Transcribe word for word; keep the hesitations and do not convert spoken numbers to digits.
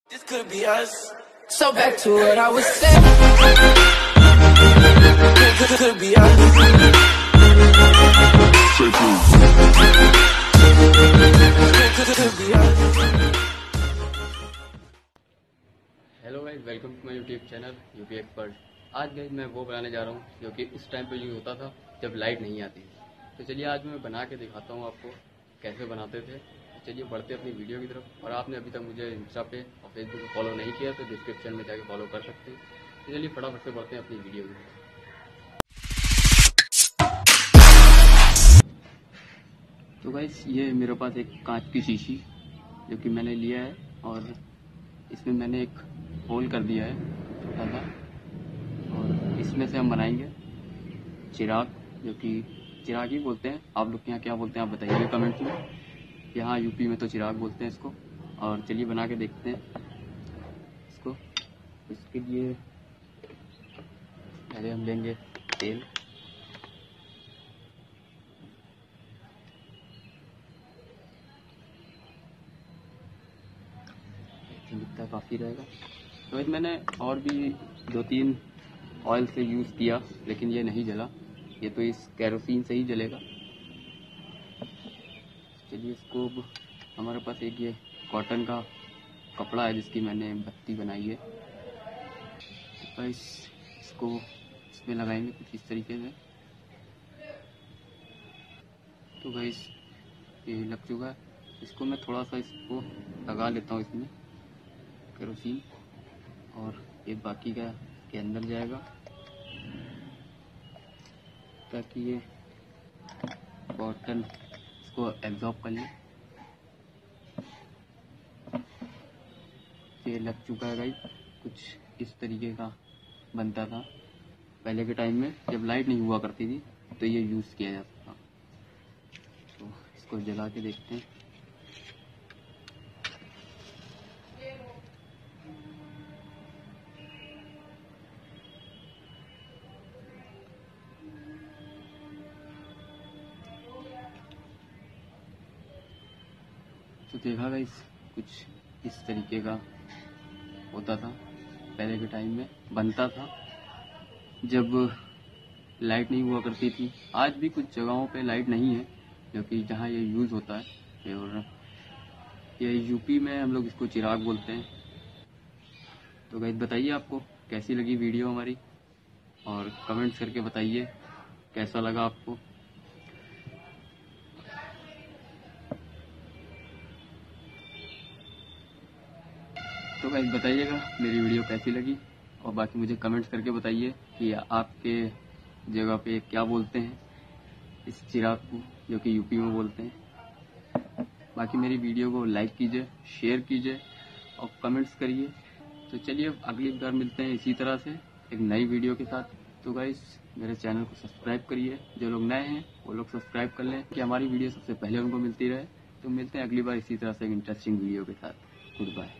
This could be us. So back to what I was saying. This could be us. Hello guys, welcome to my YouTube channel UP expert. आज guys मैं वो बनाने जा रहा हूँ जो कि उस टाइम पे यूज होता था जब लाइट नहीं आती थी। तो चलिए आज मैं बना के दिखाता हूँ आपको कैसे बनाते थे। तो चलिए बढ़ते अपनी वीडियो की तरफ। और आपने अभी तक मुझे इंस्टा पे और फेसबुक पे फॉलो नहीं किया तो डिस्क्रिप्शन में जाके फॉलो कर सकते हैं। तो चलिए फटाफट से बढ़ते हैं अपनी वीडियो की तरफ। तो गाइस ये मेरे पास एक कांच की शीशी जो कि मैंने लिया है और इसमें मैंने एक होल कर दिया है छोटा सा। और इसमें से हम बनाएंगे चिराग, जो कि चिराग ही बोलते हैं। आप लोग के यहाँ क्या बोलते हैं आप बताइए कमेंट में। यहाँ यूपी में तो चिराग बोलते हैं इसको। और चलिए बना के देखते हैं इसको। इसके लिए पहले हम लेंगे तेल। जितना काफ़ी रहेगा। तो मैंने और भी दो तीन ऑयल से यूज़ किया लेकिन ये नहीं जला। ये तो इस केरोसिन से ही जलेगा। चलिए इसको अब हमारे पास एक ये कॉटन का कपड़ा है जिसकी मैंने बत्ती बनाई है। तो इस इसको इसमें लगाएंगे कुछ इस तरीके से। तो गाइस ये लग चुका है। इसको मैं थोड़ा सा इसको लगा लेता हूँ इसमें केरोसिन, और ये बाकी का के अंदर जाएगा ताकि ये कॉटन इसको एब्जॉर्ब कर ले। ये लग चुका है गाइस। कुछ इस तरीके का बनता था पहले के टाइम में जब लाइट नहीं हुआ करती थी, तो ये यूज़ किया जाता था। तो इसको जला के देखते हैं। तो देखा गाइस कुछ इस तरीके का होता था पहले के टाइम में, बनता था जब लाइट नहीं हुआ करती थी। आज भी कुछ जगहों पे लाइट नहीं है जो कि जहाँ ये यूज़ होता है। और ये यूपी में हम लोग इसको चिराग बोलते हैं। तो गाइस बताइए आपको कैसी लगी वीडियो हमारी, और कमेंट्स करके बताइए कैसा लगा आपको। तो गाइस बताइएगा मेरी वीडियो कैसी लगी, और बाकी मुझे कमेंट्स करके बताइए कि आपके जगह पे क्या बोलते हैं इस चिराग को, जो कि यूपी में बोलते हैं। बाकी मेरी वीडियो को लाइक कीजिए, शेयर कीजिए और कमेंट्स करिए। तो चलिए अगली बार मिलते हैं इसी तरह से एक नई वीडियो के साथ। तो गाइस मेरे चैनल को सब्सक्राइब करिए। जो लोग नए हैं वो लोग सब्सक्राइब कर लें कि हमारी वीडियो सबसे पहले उनको मिलती रहे। तो मिलते हैं अगली बार इसी तरह से एक इंटरेस्टिंग वीडियो के साथ। Good bye.